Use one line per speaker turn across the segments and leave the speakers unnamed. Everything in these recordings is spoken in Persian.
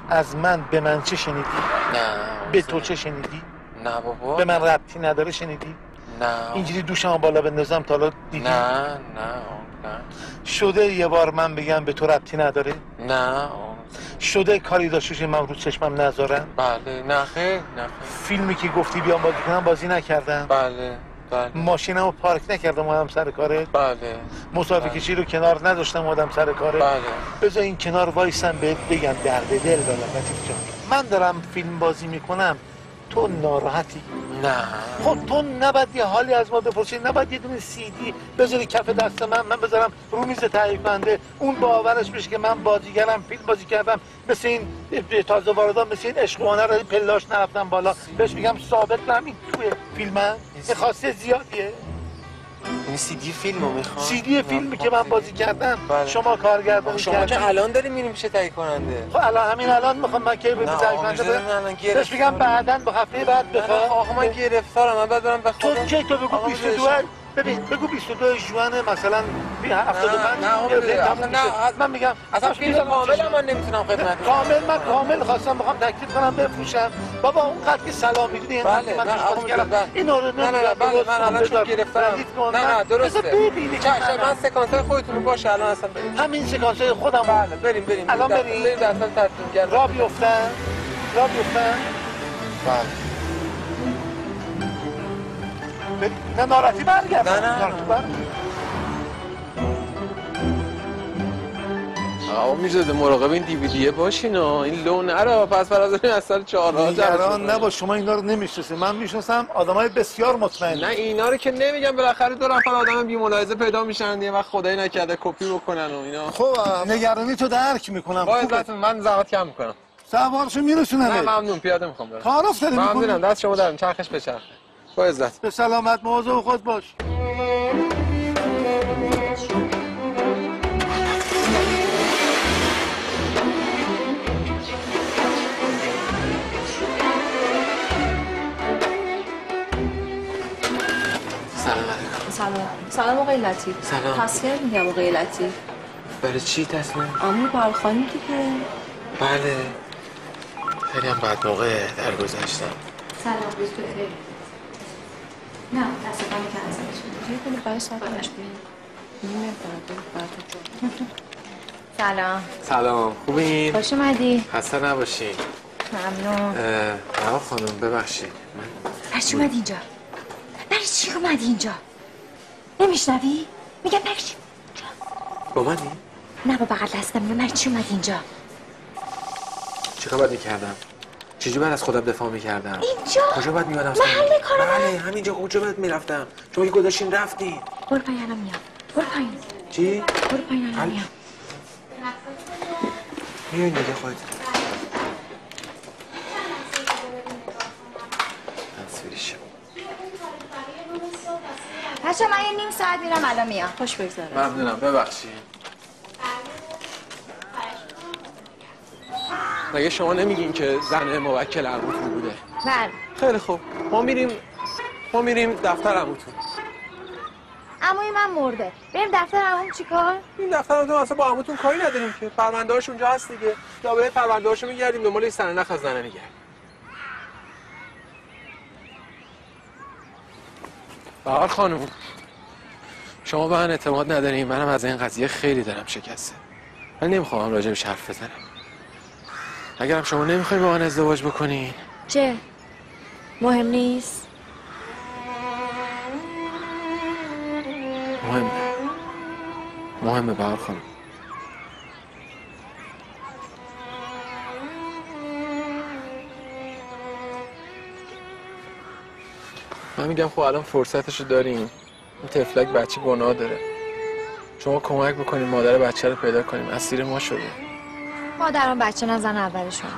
از من به من چه شنیدی؟
نه.
به تو چه شنیدی؟
نه بابا.
به من ربطی نداره شنیدی؟
نه.
اینجوری دوشم بالا بندازم تا حالا دیدی؟
نه.
شده یه بار من بگم به تو ربطی نداره؟
نه.
شده کاری داشته من رو چشمم نذارم؟
بله. نه خیر.
فیلمی که گفتی بیام بازی کنم بازی نکردم؟
بله.
ماشینمو پارک نکردم اومدم سر کارت؟
بله.
مسافر کشی رو کنار نداشتم اومدم سر کارت؟
بله.
بذار این کنار وایسم بهت بگم درد دل دارم لطیف جان. من دارم فیلم بازی میکنم تو ناراحتی؟
نه.
خب تو نباید یه حالی از ما بپرسی، نباید یه دونه CD بذاری کف دست من بذارم رو میز تهیه کننده اون باورش بشه که من بازیگرم، فیلم بازی کردم، مثل این تازه واردان، مثل این عشقوانه رو پلاش نرفتم بالا بهش میگم ثابت نم این توی فیلمم. این خواسته زیادیه.
این CD فیلمو میخواد؟
CD فیلمی که من بازی کردم.
بله.
شما کارگردانی
شما
کردی.
که الان داریم میریم پیش تهیه کننده.
خب همین الان میخوام من کی به تهیه کننده بهش بگم بعداً به هفته بعد بخوام.
آقا من گرفتارم، من بعد برم بخوام.
تو کی تو بگو 22 ببین بگو 22 ژوئن مثلا 75
نه
من میگم
اصلا فیلم کامل من نمیتونم خدمت
من کامل خواستم بخوام تکلیف کنم بفروشم. بابا اونقدر که سلام میدونی
بله
من توش کردم اینا رو
نه من الان چون گرفتارم. نه درسته. چشم من سکانس‌های خودتون رو باشه الان اصلا بریم.
همین سکانس‌های خودم.
بله بریم
الان بریم
اصلا ترتیب کردم.
را بیفتن.
بله.
نه ناراحتی برگرد.
نه آقا میزده مراقب این دیویدیه باشین این لون نره پس فرازونی از سال 4
نگران نباش شما اینا رو نمیشناسید من میشناسم آدمای بسیار مطمئن.
نه اینا رو که نمیگم بالاخره دو نفر آدم بی ملاحظه پیدا میشن یه وقت خدای نکرده کپی بکنن و اینا.
خب نگرانی تو درک میکنم.
با عزتون من زحمت کم میکنم.
سوارشو میرسونم.
نه ممنون پیاده میخوام برم.
تعارف داری میکنی؟
ممنونم دست شما درم چرخش بچرخه. با عزت.
به سلامت مواظب خود باش.
سلام آقای لطیف.
سلام.
تسلیت میگم آقای لطیف.
برای چی تسلیم؟
عمو بالخانی دیگه.
بله. خیلی هم بد موقع درگذشتم.
سلام روز بخیر. نه متاسفانه که ازش یه خیلی برای ساعت باش بیاییم.
سلام خوبین؟
خوش اومدی.
خسته نباشین.
ممنون.
آقا خانم ببخشید
برای چی اومدی اینجا؟ برای چی اومدی اینجا؟ نمیشنوی؟ میگم برای چی
با منی؟
نه با بغل دستم میگم برای چی اومدی اینجا؟
چیکار باید میکردم؟ چجوری باید از خودم دفاع میکردم؟
اینجا؟
کجا باید میادم؟
محل کار من؟
بله همینجا. کجا باید میرفتم؟ شما که گذاشتین رفتین.
برو پایین الان میام. برو پایین.
چی؟
برو پایین الان میام.
میایین دیگه خودت.
بچه من یه نیم ساعت میرم الان میام. خوش بگذاره.
ممنونم ببخشید. مگه شما نمیگین که زن موکل عموتون بوده؟
بله.
خیلی خوب. ما میریم دفتر عموتون.
عموی من مرده. بریم دفتر عموم چیکار؟
این دفتر عموتون اصلا با عموتون کاری نداریم که. پرونده‌اش اونجا هست دیگه. دابه پرونده‌اشو میگردیم دنبال این سرنخ از زنه میگردیم. بهار خانم شما به من اعتماد ندارین. منم از این قضیه خیلی دلم شکسته. من نمیخوام راجبش حرف بزنم. اگرم شما نمیخواین با من ازدواج بکنین
چه؟ مهم نیست؟
مهمه بهار خانم. من میگم خب الان فرصتشو داریم. این تفلک بچه گناه داره. شما کمک بکنین مادر بچه رو پیدا کنیم. اسیر ما شده.
مادرم بچه نزن اولشون.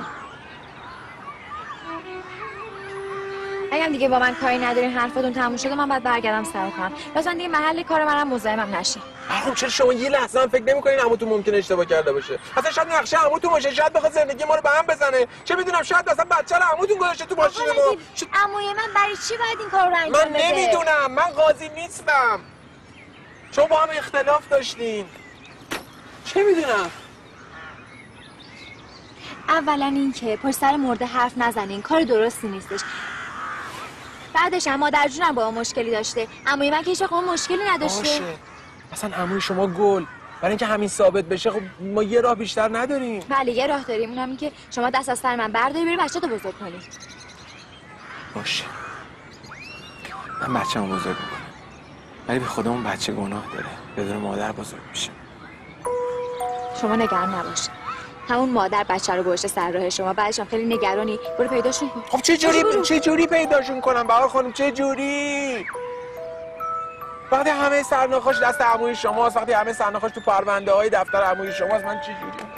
اگه دیگه با من کاری ندارین حرفتون تموم شده من باید برگردم سر کنم. لطفا دیگه محل کار منم مزاحمم نشین.
خب چرا شما یه لحظه هم فکر نمی‌کنین عموتون ممکنه اشتباه کرده باشه؟ اصلا شاید نقشه عموتون باشه، شاید بخواد زندگی ما رو به هم بزنه. چه میدونم شاید اصلا بچه رو عموتون گذاشته تو ماشین ما.
عموی من برای چی باید این کارو انجام بده؟
من نمیدونم. من قاضی نیستم. شما با هم اختلاف داشتین. چه میدونم؟
اولا این که پشت سر مرده حرف نزنین، کار درستی نیستش. بعدش هم مادر جونم با مشکلی داشته، عموی من که هیچ وقت مشکلی نداشته.
باشه اصلا عموی شما گل، برای اینکه همین ثابت بشه خب ما یه راه بیشتر نداریم.
بله یه راه داریم، اونم این که شما دست از سر من برداری بری بچه‌تو بزرگ کنی.
باشه من بچه‌مو بزرگ میکنم، ولی به خدا اون بچه گناه داره، بدون مادر بزرگ میشه.
شما نگران نباش، همون مادر بچه رو گذاشته سر راه شما، بعدش هم خیلی نگرانی، برو پیداشون کن.
خب چه جوری پیداشون کنم بهار خانم؟ چه جوری؟ وقتی همه سرناخاش دست عموی شماست، وقتی همه سرناخاش تو پرونده های دفتر عموی شماست، من چه جوری؟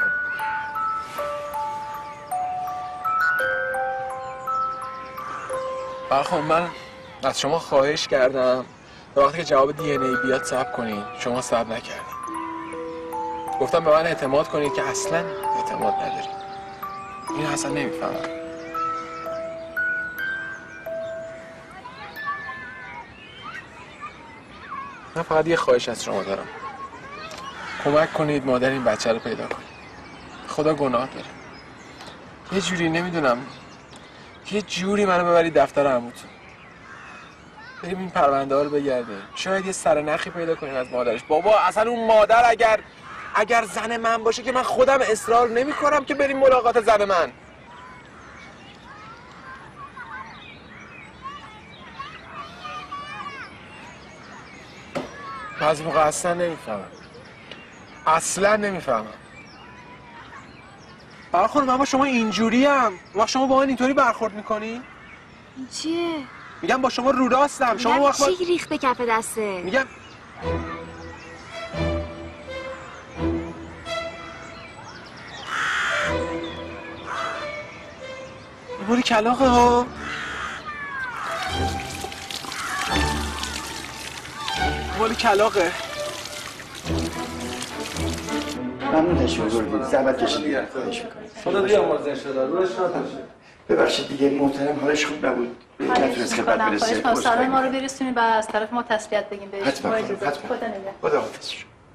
بهار خانم من از شما خواهش کردم تا وقتی که جواب دی ان ای بیاد صبر کنین، شما صبر نکردین. گفتم به من اعتماد کنید که اصلا اعتماد ندارید. این اصلا نمیفهمم. من فقط یه خواهش از شما دارم، کمک کنید مادر این بچه رو پیدا کنید. خدا گناه داره. یه جوری نمیدونم، یه جوری منو ببرید دفتر عموتون، بریم این پرونده ها رو بگردیم، شاید یه سرنخی پیدا کنیم از مادرش. بابا اصلا اون مادر اگر زن من باشه که من خودم اصرار نمی کنم که بریم ملاقات زن من. بعضی موقع اصلا نمیفهمم، اصلا نمیفهمم. بهار خانم من با شما اینجوریم، با شما با من اینطوری برخورد میکنی؟
چیه؟
میگم با شما رو راستم. شما
چی ریخته کف دسته؟
میگم بوری کلاقه ها. بوری کلاقه.
ممنون تشریف بردید، زحمت کشیدید. خواهش میکنم.
خدا بیامرزه انشالله، روش نباشه.
ببخشید دیگه محترم حالش خوب نبود، نتونست خدمت برسه.
سلام ما رو برسونید و از طرف ما تسلیت بگیم بهش.
حتما
حتما.
خدا نگهدار. خدا حافظ.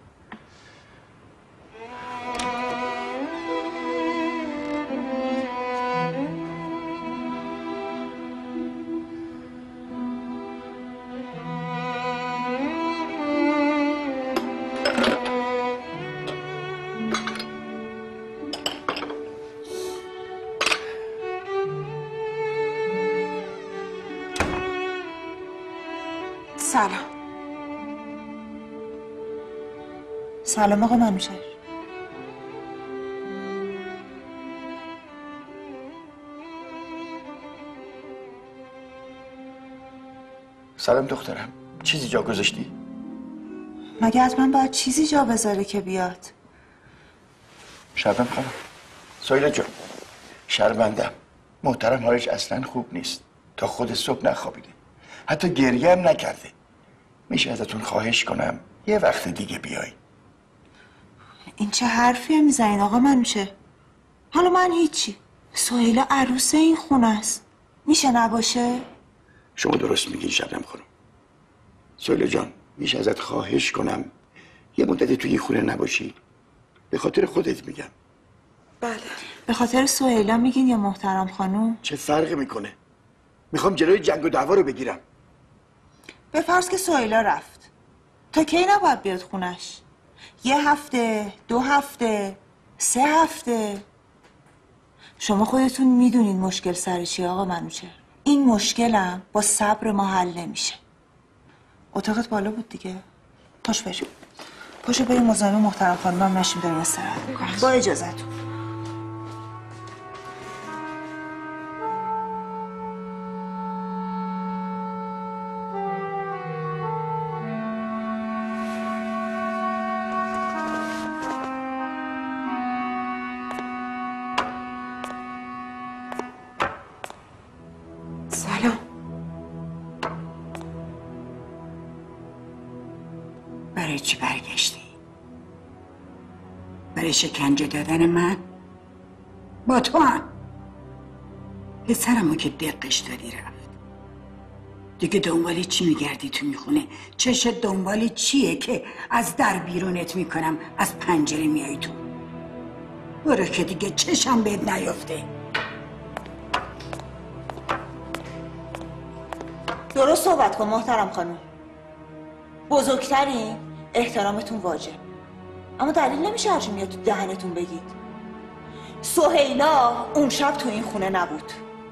سلام آقا منوشر.
سلام دخترم، چیزی جا گذاشتی؟
مگه حتما باید چیزی جا بذاره که بیاد؟
شربم خانم، سایلا جان، شرمندم. محترم حالش اصلا خوب نیست، تا خود صبح نخوابیده، حتی گریه هم نکرده. میشه ازتون خواهش کنم یه وقت دیگه بیای؟
این چه حرفیه میزنین آقا منوشه؟ حالا من هیچی، سهیلا عروس این خونه است، میشه نباشه؟
شما درست میگین شبنم خانم. سهیلا جان، میشه ازت خواهش کنم یه مدتی توی این خونه نباشی؟ به خاطر خودت میگم.
بله. به خاطر سهیلا میگین یا محترم خانم؟
چه فرقی میکنه؟ میخوام جلوی جنگ و دعوا رو بگیرم.
به فرض که سهیلا رفت، تا کی نباید بیاد خونش؟ 1 هفته، 2 هفته، 3 هفته؟ شما خودتون میدونین مشکل سر چیه آقا منوچهر. این مشکلم با صبر ما حل نمیشه. اتاقت بالا بود دیگه، پاش بریم. پاشو بریم مزاحم محترم خانمم نشیم، داریم استراحت میکنیم. با اجازهتون. سلام.
برای چی برگشتی؟ برای شکنجه دادن من؟ با تو هم؟ پسرمو که دقش دادی رفت، دیگه دنبالی چی میگردی تو میخونه؟ چشت دنبالی چیه که از در بیرونت میکنم، از پنجره میای تو؟ برو که دیگه چشم بهت نیفته.
درست صحبت کن محترم خانم. بزرگترین احترامتون واجب، اما دلیل نمیشه هرچی میاد تو دهنتون بگید. سهیلا اون شب تو این خونه نبود.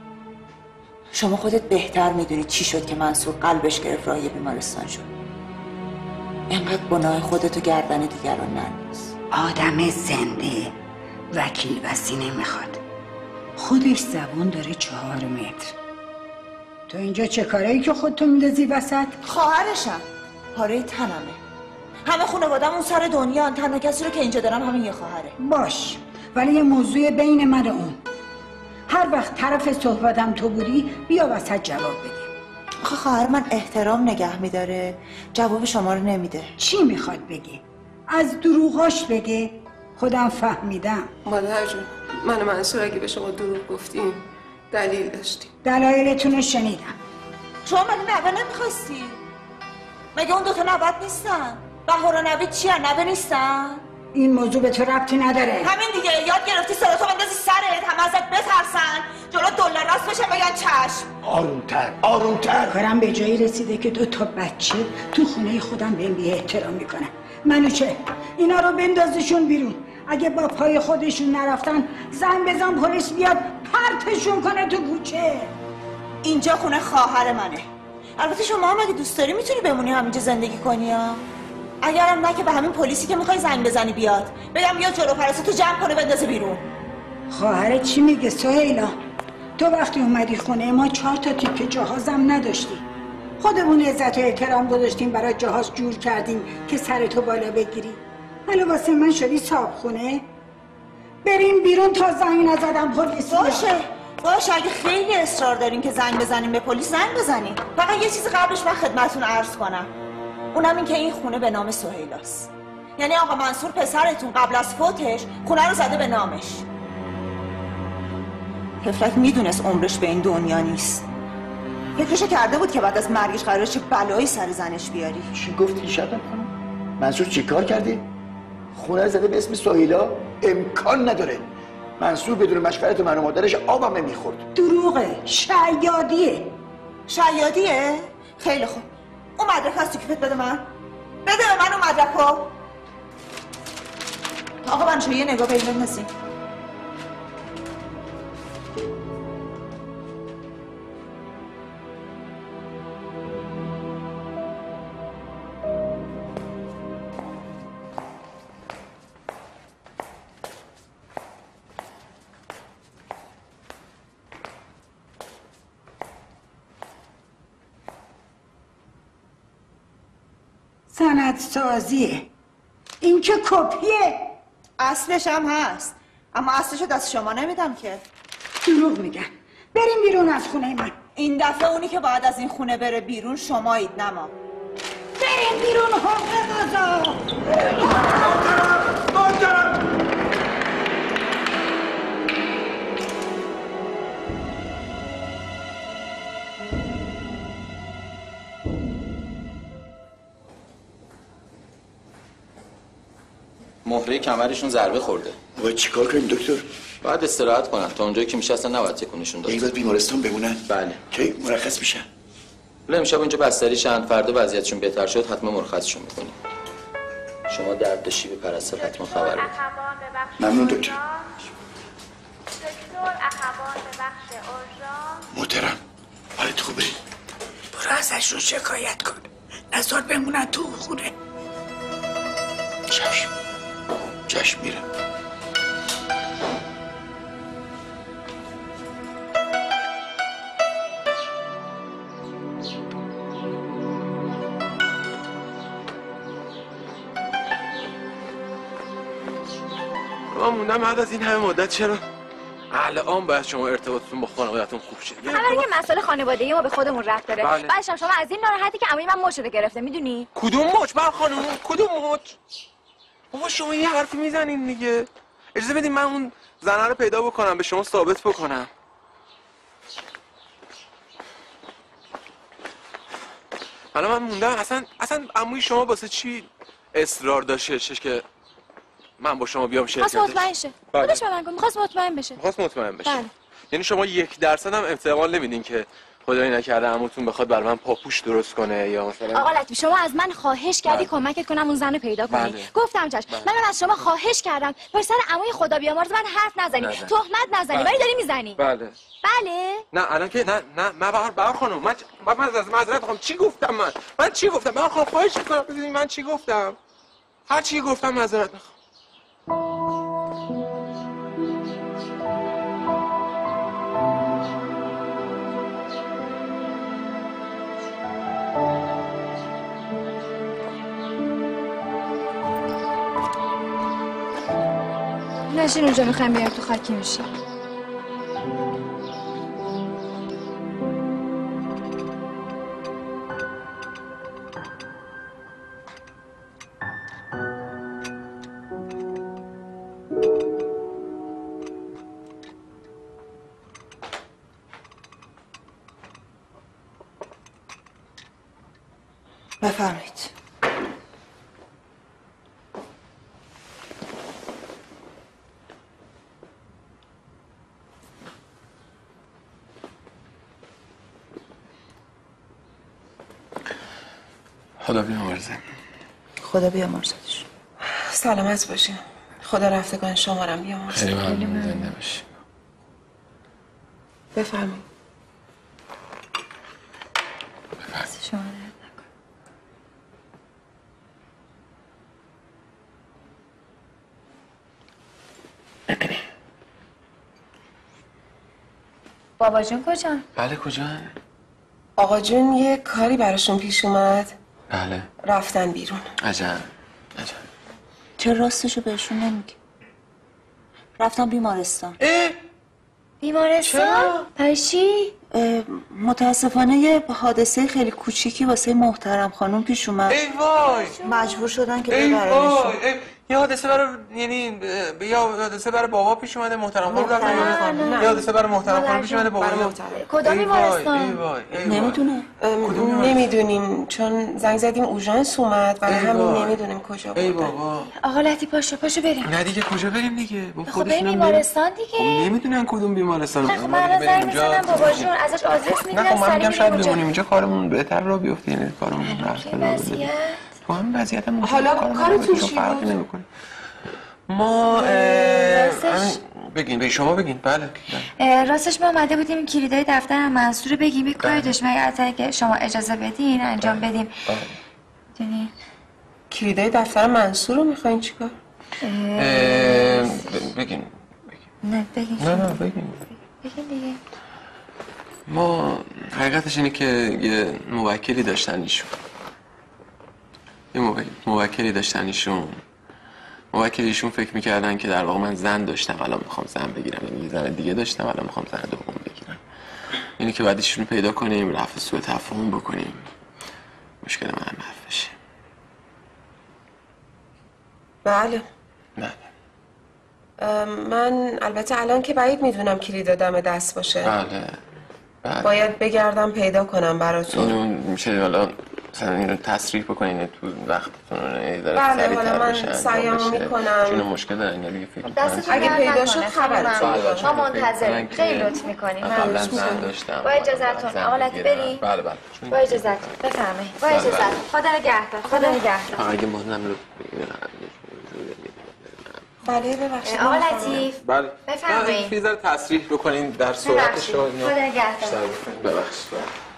شما خودت بهتر میدونید چی شد که منصور قلبش گرفت راهی بیمارستان شد. اینقدر گناه خودتو گردن دیگران ننداز.
آدم زنده وکیل بسی نمیخواد. خودش زبون داره 4 متر. تو اینجا چه کارایی که خودتو میندازی وسط؟
خواهرشم، پاره تنمه. همه خانواده‌م اون سر دنیا، تنها کسی رو که اینجا دارم همین یه خواهره.
باش، ولی یه موضوع بین من و اون. هر وقت طرف صحبتم تو بودی بیا وسط جواب بده.
آخه خواهر من احترام نگه میداره، جواب شما رو نمیده.
چی میخواد بگه؟ از دروغاش بگه؟ خودم فهمیدم.
مادر جون، من و منصور اگه به شما دروغ گفتیم دلیل داشتیم.
دلایلتون رو شنیدم.
شما مگه نوه نمیخواستی؟ مگه اون دوتا نوت نیستن؟ بهار و نوید چی هن؟ نوه نیستن؟
این موضوع به تو ربطی نداره.
همین دیگه، یاد گرفتی سرتو بندازی سرت، همه ازت بترسن، جلو دلار راست بشن بگن چشم.
آرومتر آرومتر.
کارم به جایی رسیده که 2 بچه تو خونه خودم بهم بی احترام میکنن. منو چه؟ اینا رو بندازشون بیرون. اگه با پای خودشون نرفتن زنگ بزن پلیس بیاد پرتشون کنه تو کوچه.
اینجا خونه خواهر منه. البته شما هم اگه دوست داری میتونی بمونی همینجا زندگی کنی ها. اگرم نه که به همین پلیسی که میخوای زنگ بزنی بیاد، بگم بیا جلو پرستو جمع کنه بندازه بیرون.
خواهرت چی میگه سهیلا؟ تو وقتی اومدی خونه ما 4 تیکه جهازم نداشتی. خودمون عزت و احترام گذاشتیم برای جهاز جور کردیم که سرتو بالا بگیری. حالا واسه من شدی صاحب خونه؟ بریم بیرون تا زنگ نزدم پلیس.
باشه اگه خیلی اصرار دارین که زنگ بزنیم به پلیس زنگ بزنیم. فقط یه چیز قبلش من خدمتتون عرض کنم، اونم این که این خونه به نام سهیلاست. یعنی آقا منصور پسرتون قبل از فوتش خونه رو زده به نامش. طفلک میدونست عمرش به این دنیا نیست. فکرشو کرده بود که بعد از مرگش قراره چه بلایی سر زنش بیاری.
چی گفتی شبم خانم؟ منصور چی کار کرده؟ خونه رو زده به اسم سهیلا؟ امکان نداره. منصور بدون مشورت من و مادرش آبم نمیخورد.
دروغه، شیادیه.
شیادیه؟ خیلی خوب. اون مدرک هست تو کیفت بده من. بده به من اون مدرکو. آقا من یه نگاه به این بندازیم.
سند سازیه. این که کپیه.
اصلش هم هست، اما اصلشو دست شما نمیدم که.
دروغ میگن. بریم بیرون از خونه من.
این دفعه اونی که باید از این خونه بره بیرون شمایید، نه ما.
بریم بیرون حافظا.
مهره کمرشون ضربه خورده.
باید چیکار کنیم دکتر؟
باید استراحت کنن تا اونجایی که میشه اصلا نباید تکونشون داد.
یعنی باید بیمارستان بمونن؟
بله.
کی مرخص میشن؟
حالا امشب اینجا بستری شن، فردا وضعیتشون بهتر شد حتما مرخصشون میکنیم. شما درد شیب پرستار حتما خبر بدید.
ممنون دکتر.
دکتر اخوان به بخش اورژانس.
محترم حالت خوبه؟
برو ازشون شکایت کن. نزار بمونن تو خونه.
چشم میره.
من موندم بعد از این همه مدت چرا الان باید شما ارتباطتون با خانواده‌تون خوب شه.
اولا که مسئله خانوادگی ما به خودمون ربط داره.
بله.
بعدش هم شما از این ناراحتی که عموی من مچ رو گرفته، میدونی؟
کدوم مچ بر خانم؟ کدوم مچ؟ بابا شما یه حرفی میزنین دیگه. اجازه بدین من اون زنه رو پیدا بکنم، به شما ثابت بکنم. حالا من موندم اصلا عموی شما واسه چی اصرار داشتش که من با شما بیام
خواست
شرکتش؟
مطمئن شه.
بله.
خودش به من گفت می‌خواست مطمئن بشه.
می‌خواست مطمئن بشه.
بله.
یعنی شما 1% هم احتمال نمیدین که خدایی نکرده عموتون بخواد برای من پاپوش درست کنه یا مثلا
آقا لطفی شما از من خواهش کردی
بله.
کمکت کنم اون زنو پیدا کنی.
بله.
گفتم چشم.
بله.
من از شما خواهش کردم پشت سر عموی خدا بیامرز من حرف نزنی.
نزن.
تهمت نزنی.
بله.
ولی داری میزنی.
بله.
بله.
نه الان که نه من بهار خانم من از معذرت میخوام. چی گفتم من چی گفتم؟ بهار خانم خواهش می‌کنم ببینید من چی گفتم؟ هر چی گفتم معذرت میخوام.
نشین اونجا میخوایم بیایم تو خاکی میشی.
بفرمایید.
خدا بیامرزه.
خدا بیامرزش.
سلامت باشین. خدا رفتگان شمارم بیامرزه.
خیلی ممنون. زنده باشی.
بفرمایید.
شما بابا جون کجا؟
بله کجا؟
آقا جون یه کاری براشون پیش اومد.
بله.
رفتن بیرون.
عجب.
چرا راستشو بهشون نمیگی؟ رفتم بیمارستان.
بیمارستان؟ برای چی؟
متاسفانه یه حادثه خیلی کوچیکی واسه محترم خانم پیش اومد.
ای وای.
مجبور شدن که
ای
ببرنشون.
وای. یه حادثه برای یعنی یه حادثه برای بابا پیش اومده محترم خانم رفتن. یه حادثه برای محترم خانم پیش اومده بابا.
کدام بیمارستان؟
ای وای.
نمیدونه.
نمیدونیم چون زنگ زدیم اورژانس اومد برای همین نمیدونیم کجا بود.
ای بابا.
آقا لطی پاشو بریم.
نه دیگه کجا بریم دیگه؟
خب بریم بیمارستان دیگه.
خب نمیدونن کدوم بیمارستان.
خب من الان زنگ میزنم بابا جون ازش آدرس میگیرم.
نه خب من میگم شاید بمونیم اینجا کارمون بهتر را بیفته. یعنی کارمون
وضعیت
تو هم وضعیتمون
حالا کارتون چی بود؟
ما بگین شما بگین. بله
راستش ما اومده بودیم کلیدای دفتر منصور بگیم یک کاری داشتیم اگه شما اجازه بدین انجام بدیم. دونین
کلیدای دفتر منصور رو میخواین چیکار؟
بگین.
نه بگین.
نه بگین
دیگه.
ما حقیقتش اینه که یه موکلی داشتن ایشون. موکلیشون فکر میکردن که در واقع من زن داشتم الان میخوام زن بگیرم، یعنی زن دیگه داشتم الان میخوام زن دوم بگیرم. اینه که بعد ایشون پیدا کنیم، رفع سوء تفاهم بکنیم، مشکل من حل بشه.
بله. من البته الان که بعید میدونم کلید دم دست باشه.
بله.
باید بگردم پیدا کنم براتون.
اینو میشه حالا مثلا اینو تصریح بکنین تو وقتتون رو
بله حالا من سعیمو میکنم.
چون مشکل داره اینا دیگه فکر
اگه پیدا شد خبرتون میدم.
ما منتظریم. خیلی لطف میکنیم.
قبلا زن داشتم.
با اجازهتون آقا لطی بریم.
بله.
با اجازهتون بفرمایید. با اجازهتون. خدا نگهدار.
اگه مازنم رو
بله ببخشید.
آقا لطیف.
بله.
بفرمایید.
یه ذره تصریح بکنین در صورتش رو.
خدا نگهدار.
ببخشید.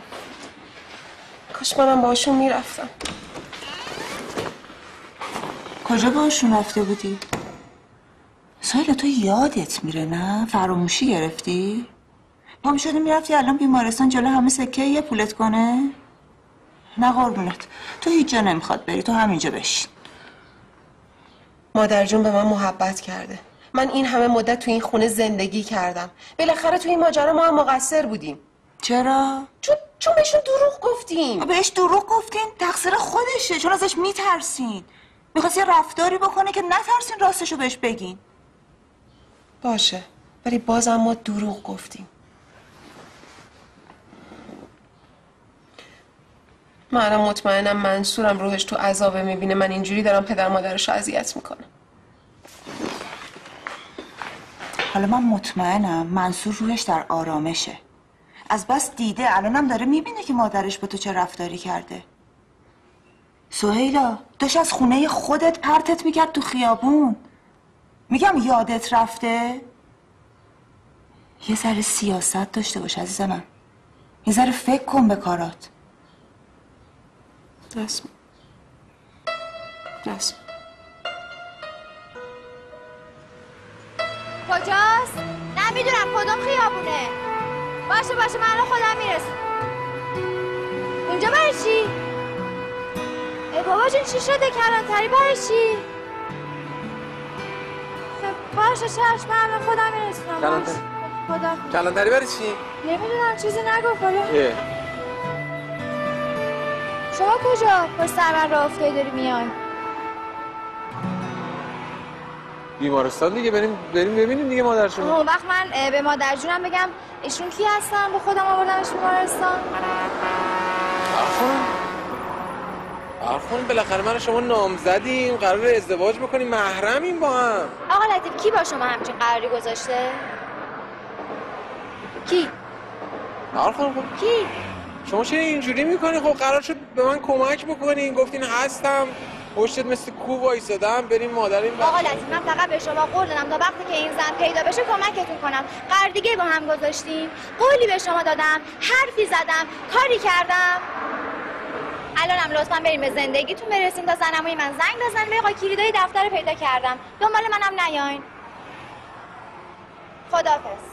کاش منم باشون میرفتم.
کجا باشون رفته بودی؟ سایلا تو یادت میره نه؟ فراموشی گرفتی؟ پا میشدی میرفتی الان بیمارستان جلو همه سکه یه پولت کنه؟ نه قربونت تو هیچ جا نمیخواد بری، تو همینجا بشین.
مادر جون به من محبت کرده. من این همه مدت تو این خونه زندگی کردم. بالاخره تو این ماجرا ما هم مقصر بودیم.
چرا؟
چون بهشون دروغ گفتیم.
بهش دروغ گفتین؟ تقصیر خودشه، چون ازش میترسین. میخواست یه رفتاری بکنه که نترسین راستشو بهش بگین.
باشه ولی بازم ما دروغ گفتیم. من الان مطمئنم منصورم روحش تو عذابه، میبینه من اینجوری دارم پدر مادرشو اذیت میکنم.
حالا من مطمئنم منصور روحش در آرامشه. از بس دیده الانم داره میبینه که مادرش با تو چه رفتاری کرده. سهیلا داشت از خونه خودت پرتت میکرد تو خیابون. میگم یادت رفته؟ یه ذره سیاست داشته باش عزیز من. یه ذره فکر کن به کارات.
رسم
کجاست؟ نمیدونم کدوم خیابونه. باشه من الان خودم میرسم. اونجا برای چی؟ ای بابا جون چی شده کلانتری برای چی؟ خب باشه چشم من الان خودم میرسم.
کلانتری؟
خدا
کلانتری برای چی؟
نمیدونم چیزی نگفت حالا. شما کجا؟ پشت سر من راه افتادی داری میای؟
بیمارستان دیگه بریم ببینیم دیگه مادرشون.
اون وقت من به مادر جونم بگم ایشون کی هستن با خودم آوردمش بیمارستان؟
آرخون بالاخره من شما نامزدیم قرار ازدواج بکنیم محرمیم با هم.
آقا لطیف کی با شما همچین قراری گذاشته؟ کی؟
آرخون خب
کی؟
شما چرا اینجوری میکنی؟ خب قرار شد به من کمک بکنین، گفتین هستم پشتت مثل کو وایسادم بریم مادریم.
آقا لطیف من فقط به شما قول دادم تا وقتی که این زن پیدا بشه کمکتون کنم. قرار دیگه با هم گذاشتیم. قولی به شما دادم، حرفی زدم، کاری کردم. الانم لطفا بریم به زندگیتون برسیم تا زنموی من زنگ بزن به آقا کلیدای دفتر پیدا کردم. دنبال منم نیاین. خداحافظ.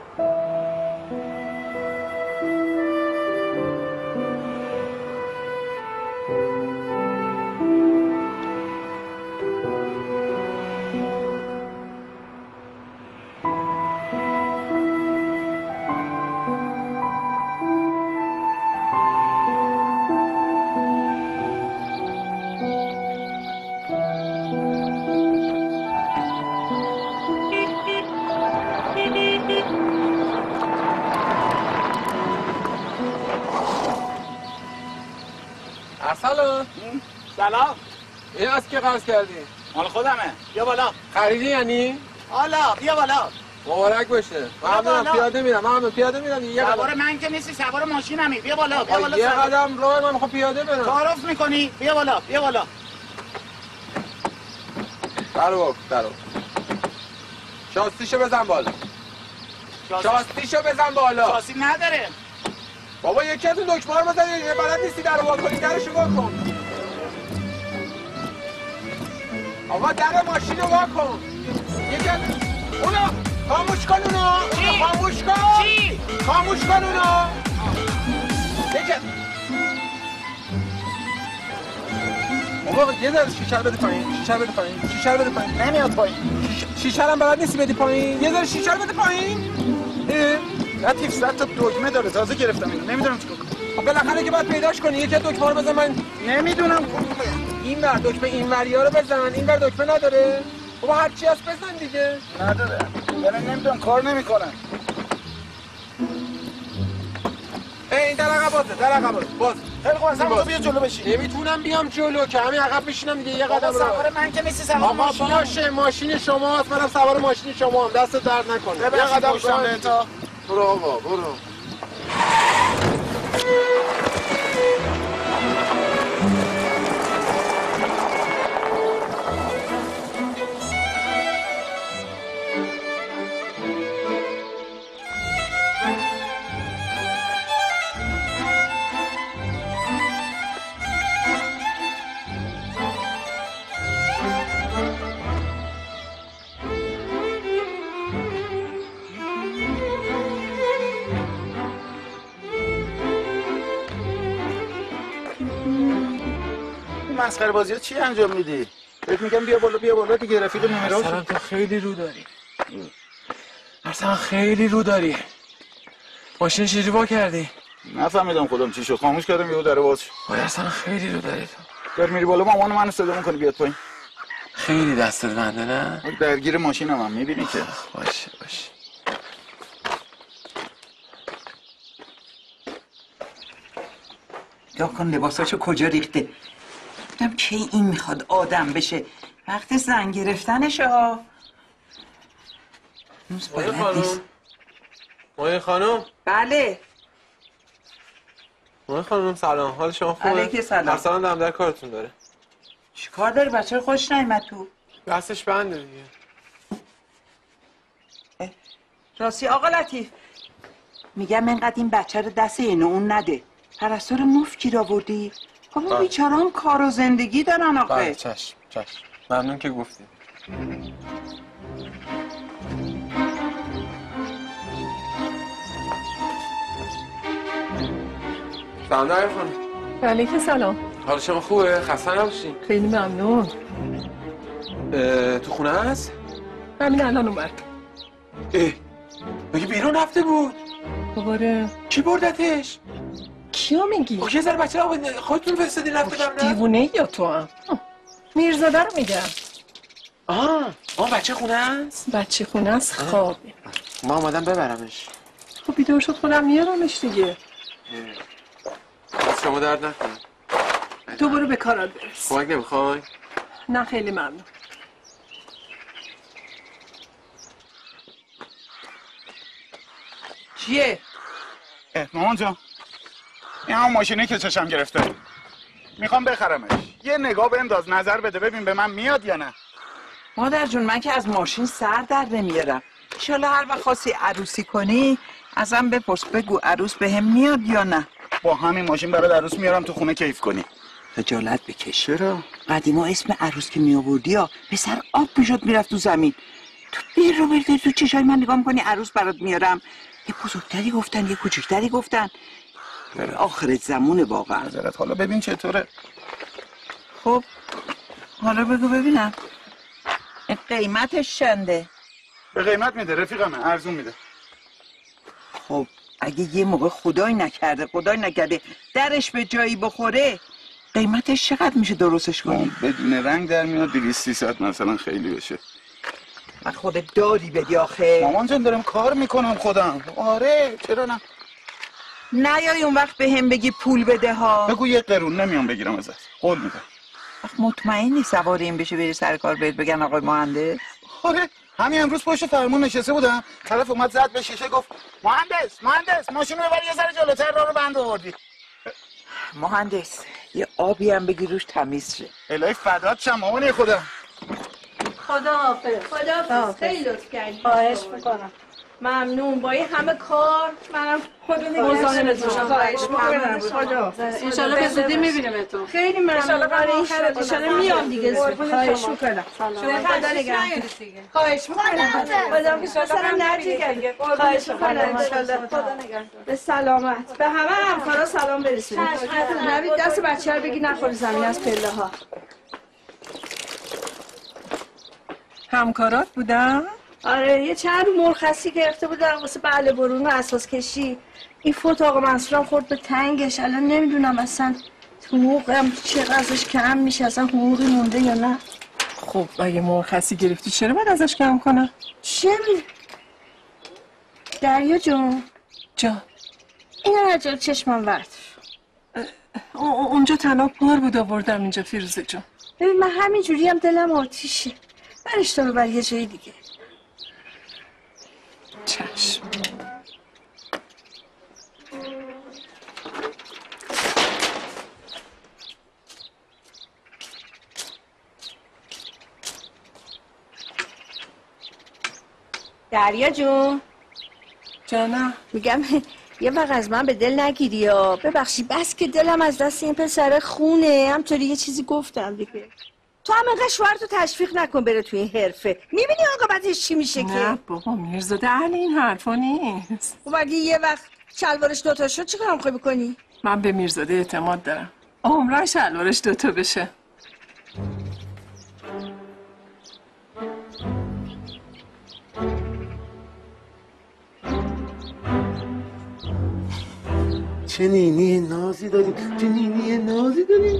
سلام.
این از که قرض کردی؟
مال خودمه. بیا بالا.
خریدی یعنی؟
حالا بیا بالا.
مبارک باشه. ممنونم. پیاده میرم. یه
سوار من که نیستی، سوار ماشینمی. بیا بالا. بیا بالا.
یه قدم راه من میخوام پیاده برم.
تعارف میکنی؟ بیا بالا.
درو. شاستیشو بزن بالا.
شاسی نداره.
بابا یکی از اون دکمه‌ها رو بزن. یه بلد نیستی در وا کنی. درشو وا کن. آقا در ماشین رو وا کن. یکی از اونو خاموش کن اونو.
چی؟
خاموش کن اونو. بابا یه ذره شیشه رو بده پایین.
نمیاد پایین.
شیشه رو هم بلد نیستی بدی پایین. یه ذره شیشه رو بده پایین.
لطیف صد تا دکمه داره تازه گرفتم اینو. نمیدونم چیکار کنم.
بالاخره که باید پیداش کنی. یکی از دکمه‌ها رو بزن. من
نمیدونم.
این ور دکمه این وریا رو بزن. این ور دکمه نداره. بابا هر چی هست بزن دیگه.
نداره. نمیدونم کار نمیکنه.
این در عقب باز.
خیلی خوب اصلا تو بیا جلو بشین.
نمیتونم بیام جلو که همین عقب بشینم دیگه. یه قدم
سوار من که نیستی، سوار ماشین.
باشه ماشین شماست. منم سوار ماشین شما هم. دست درد نکنه.
یه قدم پشتم تا.
برو آقا برو.
مسخره بازی‌ها چی انجام میدی؟ بهت میگم بیا بالا دیگه. رفیق نمیرا.
اصلا تو خیلی رو داری. ماشین چجوری وا کردی؟
نفهمیدم خودم چی شد. خاموش کردم یهو در باز شد.
اصلا خیلی رو داری تو.
در میری بالا مامان منو صدا می‌کنی بیاد پایین.
خیلی دستت بنده نه؟
درگیر ماشینم هم میبینی که.
باشه.
یا کن لباساشو کجا ریخته. بودم کی این میخواد آدم بشه. وقت زن گرفتنشه ها.
مایه خانم.
بله.
مایه خانم سلام، حال شما خوبه؟
علیکم سلام.
ارسلان دم در کارتون داره.
چی کار داری؟ بچه رو خوش نیامد تو؟
دستش بنده دیگه.
راستی آقا لطیف، میگم اینقدر این بچه رو دست اینو اون نده. پرستار مفت گیر آوردی؟ بابا بیچاره هم کار و زندگی دارن آخه.
بله چشم. ممنون که گفتی. سلام داریم خانم.
علیکم سلام.
حال شما خوبه؟ خسته نباشین.
خیلی ممنون.
تو خونه هست؟
همین الان اومد.
مگه بیرون رفته بود؟
دوباره
کی بردتش؟
کیو میگی؟
یه ذره بچه رو خودتون فرستادین رفته قبلا؟
دیوونه یا تو هم؟ میرزاده رو میگم.
بچه خونه است؟
بچه خونه است خوابه.
ما آمدم ببرمش.
خب بیدار شد خودم میارمش دیگه.
شما درد نکنید.
تو برو به کارات برس.
کمک نمیخوای؟
نه خیلی ممنون.
چیه؟
مامان جان این همون ماشینی که چشم گرفته، میخوام بخرمش. یه نگاه بنداز، نظر بده ببین به من میاد یا نه.
مادر جون من که از ماشین سر در نمیارم. انشالله هر وقت خواستی عروسی کنی ازم بپرس بگو عروس به هم میاد یا نه.
با همین ماشین برای عروس میارم تو خونه کیف کنی.
خجالت بکش. چرا؟ قدیما اسم عروس که میآوردی ها پسر آب میشد میرفت تو زمین. تو بیر رو برده تو چشای من نگاه میکنی عروس برات میارم. یه بزرگتری گفتن یه کوچکتری گفتن. آخر زمونه واقعا.
حضرت حالا ببین چطوره.
خب حالا بگو ببینم قیمتش چنده؟
به قیمت میده رفیقمه، ارزون میده.
خب اگه یه موقع خدای نکرده درش به جایی بخوره قیمتش چقدر میشه درستش کنی؟
بدون رنگ در میاد 200-300 مثلا خیلی بشه.
من خودت داری بدی آخه.
مامان جان دارم کار میکنم خودم. آره چرا نه.
نیای اون وقت به هم بگی پول بده ها.
بگو یه قرون نمیام بگیرم ازت، قول میدم.
مطمئنی سوار این بشه بری سر کار بهت بگن آقای مهندس؟
آره همین امروز پشت فرمون نشسته بودم، طرف اومد زد به شیشه گفت مهندس ماشین رو ببر یه ذره جلوتر، راه رو بند آوردی.
مهندس یه آبی هم بگی روش تمیز شه.
الهی فدات شم مامانی خودم.
خداحافظ. خیلی لطف کردی. خواهش میکنم. ممنون. با این همه کار منم خودم مزاحمت میشم. خواهش میکنم. خداحافظ.
ان شاءالله به زودی میبینیمتون.
خیلی ممنون. ان شاءالله میام دیگه. خواهش میکنم.
شما خدا نگهدار.
خواهش میکنم. خداحافظ. مثلا نرجی کنگ. خواهش میکنم. ان شاءالله خدا نگهدار. به سلامت. به همه همکارا سلام برسونید. نوید دست بچه‌ها بگی نخوره زمین از پله ها.
همکارات بودن؟
آره یه چند مرخصی گرفته بودم واسه بله برون و اساس کشی. این فوت آقا منصورم خورد به تنگش. الان نمیدونم اصلا تو حقوقم چقدرش کم میشه، اصلا حقوقی مونده یا نه.
خب اگه مرخصی گرفتی چرا باید ازش کم کنم؟
چرا؟ دریا جون این عجب چشمم ورد.
اونجا تنها پر بود آوردم اینجا فیروزه جون.
ببین من همینجوری هم دلم آتیشه. برش تو ببر یه جای دیگه.
چشم.
دریا جون
جانم
میگم یه وقت از من به دل نگیری یا ببخشی بس که دلم از دست این پسر خونه. همطوری یه چیزی گفتم دیگه. تو هم اینقدر شوهرتو تشویق نکن بره توی این حرفه. میبینی عاقبتش چی میشه که؟
نه بابا میرزاده اهل این حرفا نیست.
خب اگه یه وقت شلوارش دوتا شد چیکار میخوای بکنی؟
من به میرزاده اعتماد دارم. عمرن شلوارش دوتا بشه.
چه نینی نازی داریم، چه نینی نازی داریم.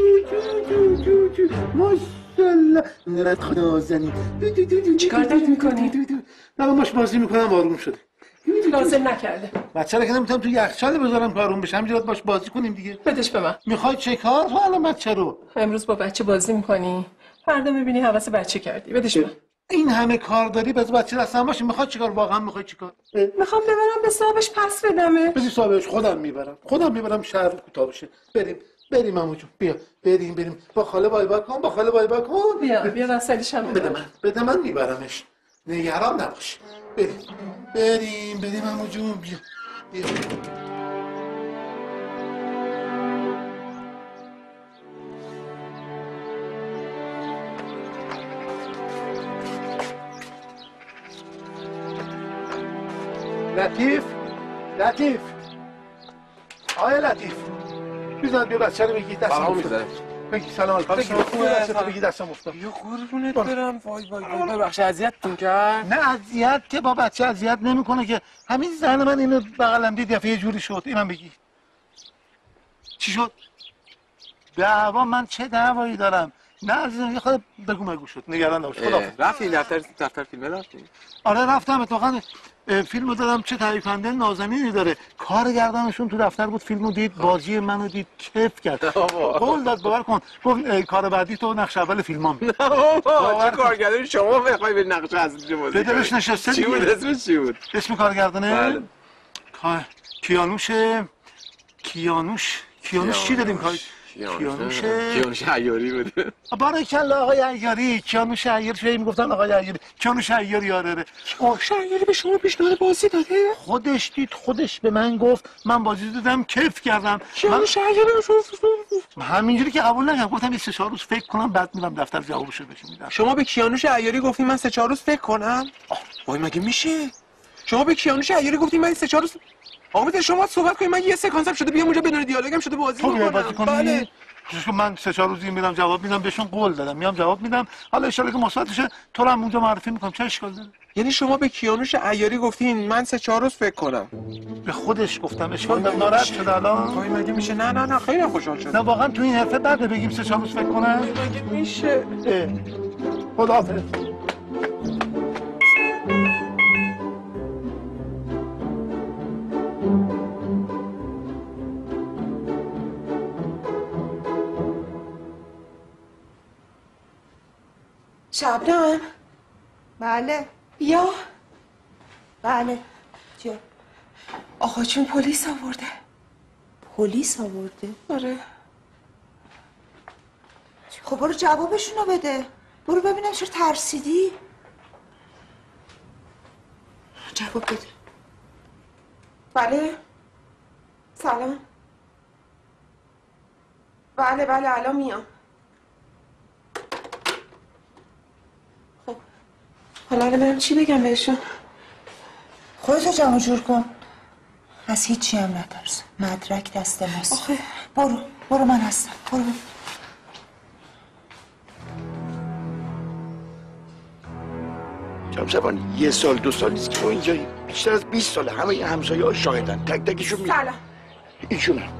ماشالله نرد خدا زنی.
چیکار داری میکنی؟
نه باش بازی میکنم آروم شده.
لازم نکرده.
بچه رو که نمیتونم تو یخچال بذارم که آروم بشه. همینجوری باش بازی کنیم دیگه.
بدش به من.
میخوای چه کار؟ تو الان بچه رو
امروز با بچه بازی میکنی، فردا میبینی حواس بچه کردی. بدش به من.
این همه کار داری بذار بچه دستم باشه. میخواد چیکار؟ واقعا میخواد چیکار؟
میخوام ببرم به صاحبش پس بدمه.
بدی صاحبش. خودم میبرم شهر کوتاه بشه. بریم عمو جون. بیا بریم با خاله بای کن.
بیا وسایلشم
بده من میبرمش. نگران نباش. بریم عمو جون. بیا لطیف آیا لطیف بزن بیا بچه رو بگی دستم افتاد. بگی سلام علیکم. بگی دستم افتاد.
یا قربونت برم. وای ببخش اذیتتون کرد.
نه اذیت که با بچه اذیت نمیکنه که. همین زن من اینو بغلم دید یه جوری شد. اینم بگی چی شد؟ دعوا؟ من چه دعوایی دارم؟ نه عزیزم یه خود بگو مگو شد. نگران نباش. خداحافظ.
رفتی دفتر فیلم رفتی؟
آره رفتم. اتفاقا فیلمو دادم. چه تهیه کننده نازنینی داره. کارگردانشون تو دفتر بود. فیلمو دید، بازی منو دید، کیف کرد. قول داد باور کن. گفت کار بعدی تو نقش اول فیلمام.
نه بابا چه کارگردانی شما بخوای به نقش اصلی بازی کنی؟
دلش نشسته.
چی بود اسمش چی بود؟
اسم کارگردانه؟
بله.
کیانوش چی دادیم کار؟
کیانوش عیاری بوده.
بارکالله آقای عیاری. کیانوش عیاری شوی میگفتن آقای عیاری. کیانوش عیاری آره.
کیانوش عیاری به شما پیشنهاد بازی داده؟
خودش دید، خودش به من گفت. من بازی دیدم کیف کردم.
کیانوش عیاری شما
همینجوری که قبول نکردم. گفتم یه 3-4 روز فکر کنم بعد میرم دفتر جوابشو بهش میدم.
شما به کیانوش عیاری گفتین من 3-4 روز فکر کنم؟ وای مگه میشه؟ شما به کیانوش عیاری گفتین من 3-4 روز آقا شما صحبت کنید. من یه سکانسم شده بیام اونجا بدون دیالوگم شده بازی کنم.
بله من 3-4 روزی میرم جواب میدم. بهشون قول دادم میام جواب میدم. حالا ان شاءالله که مثبت بشه تو رو هم اونجا معرفی میکنم. چه اشکال داره؟
یعنی شما به کیانوش عیاری گفتین من 3-4 روز فکر کنم؟
به خودش گفتم. اشکال داره؟ ناراحت شد الان؟
وای مگه میشه؟ نه خیلی خوشحال شدم.
نه واقعا تو این حرفه بعد بگیم 3-4 روز فکر کنم.
مگه میشه؟
خداحافظ.
شبنم.
بله.
بیا.
بله. چیه؟
آقا چون پلیس آورده.
پلیس آورده؟
آره.
خب برو جوابشونو بده. برو ببینم چرا ترسیدی. جواب بده.
بله. سلام. بله الان میام. حالا من چی بگم بهشون؟
خودتو جمع جور کن. از هیچی هم نترس. مدرک دست ماست.
آخه
برو من هستم. برو.
جناب زبان 1 سال 2 سال نیست که ما اینجاییم. بیشتر از 20 ساله. همه همسایه ها شاهدن. تک تکشون میگن.
سلام.
ایشونه.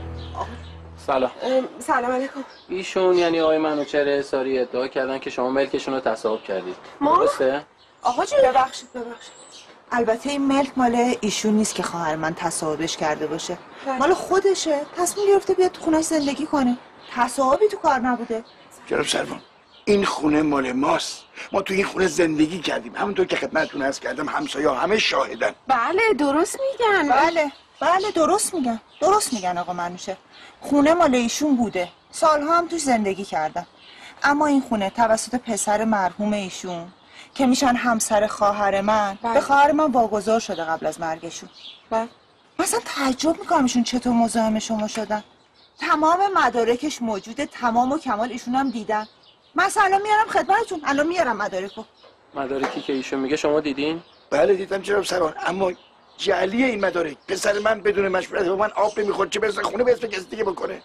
سلام
علیکم.
ایشون یعنی آقای منوچهر حصاری ادعا کردن که شما ملکشون رو تصاحب کردید.
ما؟
درسته؟
آقا جون ببخشید.
البته این ملک مال ایشون نیست که خواهر من تصاحبش کرده باشه. مال خودشه. تصمیم گرفته بیاد تو خونه‌اش زندگی کنه. تصاحبی تو کار نبوده.
جناب سروان این خونه مال ماست. ما تو این خونه زندگی کردیم. همونطور که خدمتتون عرض کردم همسایه‌ها همه شاهدن.
بله درست میگن.
بله درست میگن آقا منوشه. خونه مال ایشون بوده. سالها هم توش زندگی کردن. اما این خونه توسط پسر مرحوم ایشون که میشن همسر خواهر من به خواهر من واگذار شده قبل از مرگشون. مثلا تعجب میکنم ایشون چطور مزاحم شما شدن. تمام مدارکش موجوده. تمام و کمال ایشون هم دیدن. مثلا میارم خدمتتون. الان میارم
مدارکی که ایشون میگه شما دیدین؟
بله دیدم جناب سروان. اما جعلی این مدارک. پسر من بدون مشورت با من آب نمیخورد چه برسه خونه به اسم کسی دیگه بکنه.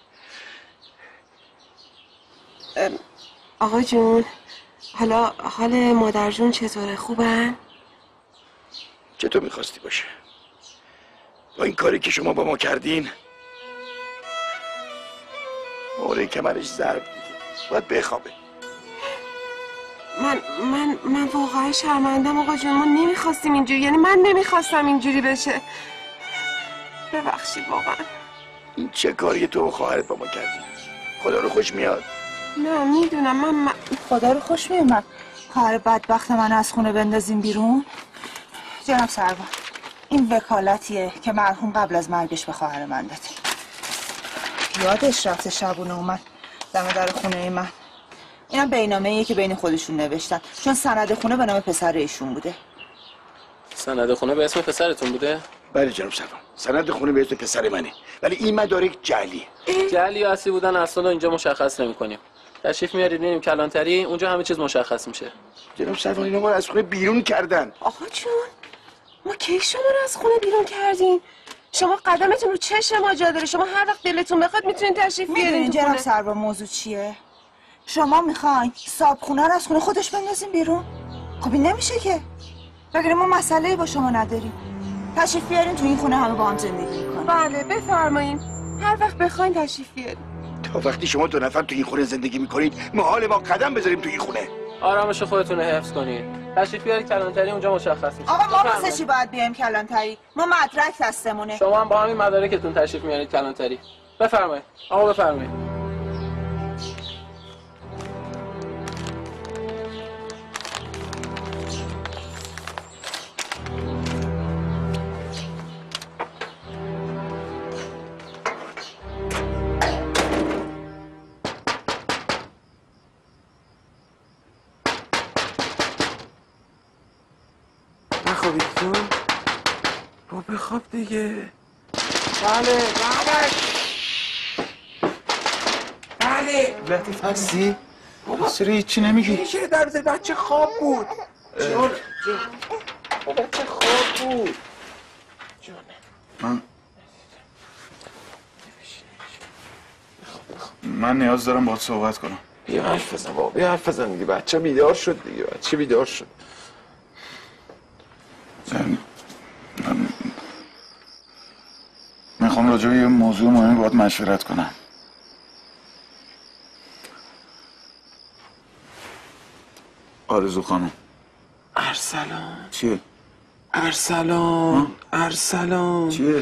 آقا جون حالا حال مادر جون چطوره؟ خوبن؟
چطور میخواستی باشه؟ با این کاری که شما با ما کردین موره کمرش ضرب دیگه باید بخوابه.
من واقعا شرمندم آقا جون. ما نمیخواستیم اینجوری. یعنی من نمیخواستم اینجوری بشه. ببخشید واقعا.
این چه کاری تو و خواهرت با ما کردی؟ خدا رو خوش میاد.
نه میدونم. من
خدا رو خوش میاد. خواهر بدبخت من از خونه بندازیم بیرون؟ جناب سروان، این وکالتیه که مرحوم قبل از مرگش به خواهر من داده. یادش رفته شبونه اومد دم در خونه من. اینم بینامه‌ایه که بین خودشون نوشتن، چون سند خونه به نام پسر ایشون بوده.
سند خونه به اسم پسرتون بوده؟
بله جناب سروان، سند خونه به اسم پسر منه، ولی این مدارک جعلیه.
جعلی یا اصلی بودن اصلا اینجا مشخص نمی‌کنیم. تشریف میارید میریم کلانتری، اونجا همه چیز مشخص میشه.
جناب سروان اینا ما از خونه بیرون کردن.
آقا جون، ما کی شما رو از خونه بیرون کردیم؟ شما قدمتون رو چشم ما جا داره، شما هر وقت دلتون بخواد میتونین تشریف بیارین تو
جناب
خونه.
سروان موضوع چیه؟ شما میخواین صاحب خونه رو از خونه خودش بندازیم بیرون؟ خب این نمیشه که. مگر ما مسئله‌ای با شما نداریم. تشریف بیارین تو این خونه همه با هم زندگی میکنیم.
بله بفرمایین، هر وقت بخواین تشریف بیارین.
تا وقتی شما دو نفر تو این خونه زندگی میکنید محال ما قدم بذاریم تو این خونه.
آرامش خودتون رو حفظ کنید. تشریف بیارید کلانتری، اونجا مشخص میشه.
آقا ما واسه چی باید بیایم کلانتری؟ ما مدرک دستمونه.
شما هم با همین مدارکتون تشریف میارید کلانتری. بفرمایید. آقا بفرمایید.
نخوابید تو؟ با بخواب دیگه. بله
لطیف هستی؟ چرا هیچی نمیگی؟
چه در بزنی؟ بچه خواب بود. جون بچه خواب بود.
من نیاز دارم باهات صحبت کنم.
بیا حرف بزن بابا، بیا حرف بزن دیگه. بچه بیدار شد دیگه، بچه بیدار شد.
میخوام راجع به یه موضوع مهمی باهات مشورت کنم. آرزو خانم.
ارسلان.
چیه؟
ارسلان. ارسلان.
چیه؟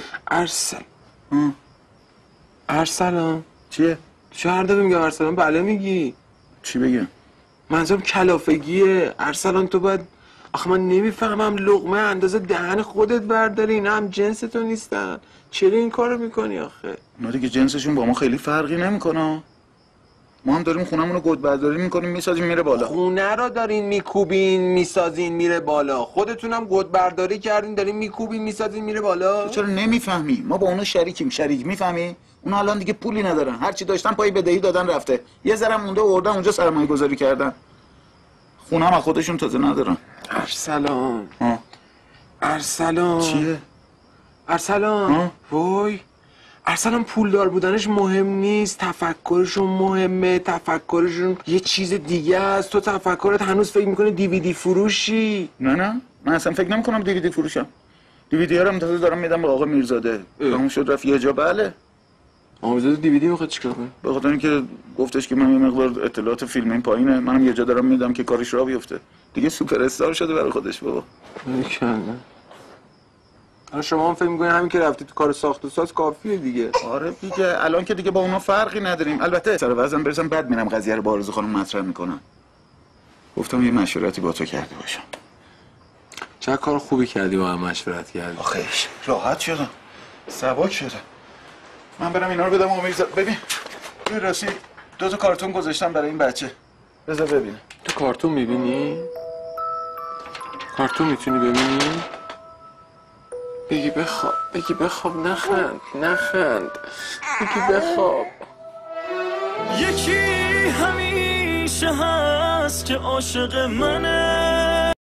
ارسلان.
چیه؟
چه هر دفعه میگم ارسلان بله میگی؟
چی بگم؟
منظورم کلافگیه. ارسلان تو باید، آخه من نمیفهمم لقمه اندازه دهن خودت برداری، اینا هم جنس تو نیستن. چرا این کارو میکنی آخه؟
اونا دیگه جنسشون با ما خیلی فرقی نمیکنه. ما هم داریم خونمون رو گود برداری میکنیم میسازیم میره بالا.
خونه رو دارین میکوبین میسازین میره بالا، خودتونم گود برداری کردین دارین میکوبین میسازین میره بالا.
چرا نمیفهمی؟ ما با اونا شریکیم. شریک میفهمی؟ اونا الان دیگه پولی ندارن، هر چی داشتن پای بدهی دادن رفته، یه ذره مونده آوردن اونجا سرمایه گذاری کردن. خونه هم خودشون تازه ندارن.
ارسلان. ارسلان.
چیه؟
ارسلان. وای ارسلان، پولدار بودنش مهم نیست، تفکرشون مهمه. تفکرشون یه چیز دیگه است. تو تفکرت هنوز فکر میکنه دیویدی فروشی.
نه من اصلا فکر نمیکنم دیویدی فروشم. دیویدی ها رو منتظر دارم میدم به آقا میرزاده. تموم شد رفت یه جا. بله
آقا میرزاده دیویدی میخواد چیکار کنه؟
به خاطر اینکه گفتش که من یه مقدار اطلاعات فیلم این پایینه، منم یه جا دارم میدم که کارش راه بیفته. دیگه سوپر استار شده برای خودش بابا.
حالا شما هم فکر می‌کنید همین که رفتی تو کار ساخت و ساز کافیه دیگه؟
آره دیگه، الان که دیگه با اونا فرقی نداریم. البته سر وزن برسم بعد میرم قضیه رو با آرزو خانم مطرح میکنم. گفتم یه مشورتی با تو کرده باشم.
چه کار خوبی کردی با هم مشورت کردی.
آخیش راحت شدم، سبک شدم. من برم اینا رو بدم آقا میرزا. ببین روی راستی 2 تا کارتون گذاشتم برای این بچه، بذار ببینه.
تو کارتون میبینی؟ کارتون میتونی ببینی؟ بگی بخواب، بگی بخواب، نخند بگی بخواب.
یکی همیشه هست که عاشق منه.